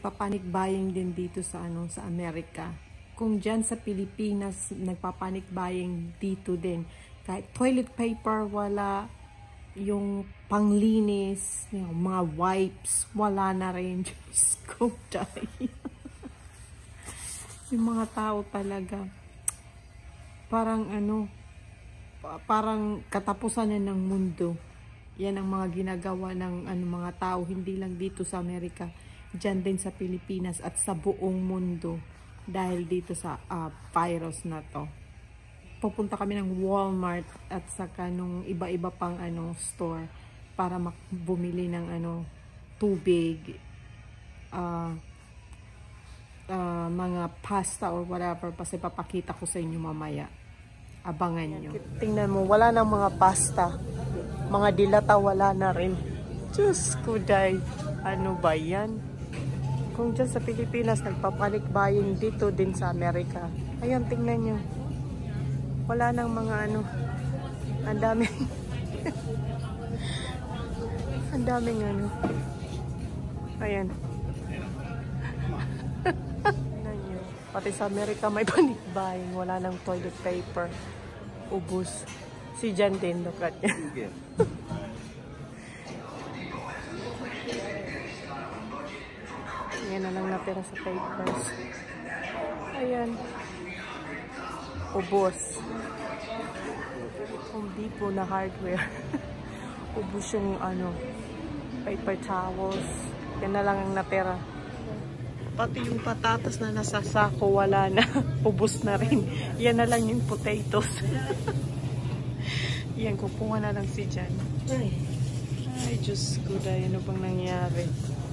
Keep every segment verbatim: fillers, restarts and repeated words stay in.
nagpapanik buying din dito sa ano sa Amerika. Kung dyan sa Pilipinas nagpapanik buying dito din. Kahit toilet paper wala, yung panglinis, yung mga wipes wala na rin. Diyos ko, dahil. Yung mga tao talaga parang ano, parang katapusan na ng mundo. Yan ang mga ginagawa ng ano, mga tao, hindi lang dito sa Amerika, dyan din sa Pilipinas at sa buong mundo dahil dito sa uh, virus na to. Pupunta kami ng Walmart at saka nung iba-iba pang ano store para bumili ng ano tubig, uh, uh, mga pasta or whatever, kasi papakita ko sa inyo mamaya. Abangan nyo. Tingnan mo, wala nang mga pasta. Mga dilata wala na rin. Diyos ko, day. Ano ba yan? Kung dyan sa Pilipinas, nagpapanik buying dito din sa Amerika. Ayan, tingnan nyo. Wala nang mga ano. Ang daming. Ang daming ano. Ayan. Pati sa Amerika may panic buying. Wala nang toilet paper. Ubus. Si Jan din, look at niya. Yan na lang natira sa papers. Ayan. Ubus. Home Depot na hardware. Ubus yung ano, paper towels. Yan na lang ang natira. Pati yung patatas na nasa sako, wala na. Ubus na rin. Yan na lang yung potatoes. Yan, kukuha na lang si Jan. Ay, Ay Diyos ko, dahil ano bang nangyari?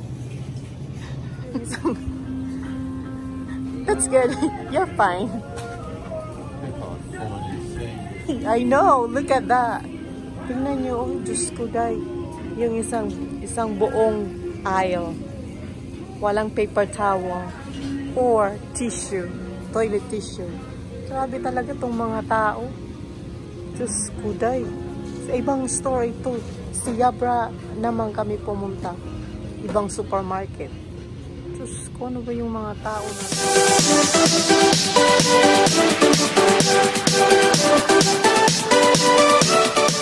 That's good. You're fine. I know. Look at that. Tingnan nyo. Oh, Diyos ko, dahil. Yung isang, isang buong aisle. Walang paper towel or tissue, toilet tissue. Grabe talaga tong mga tao. Diyos ko, day. Sa ibang store ito, si Yabra naman kami pumunta. Ibang supermarket. Diyos ko, ano ba yung mga tao na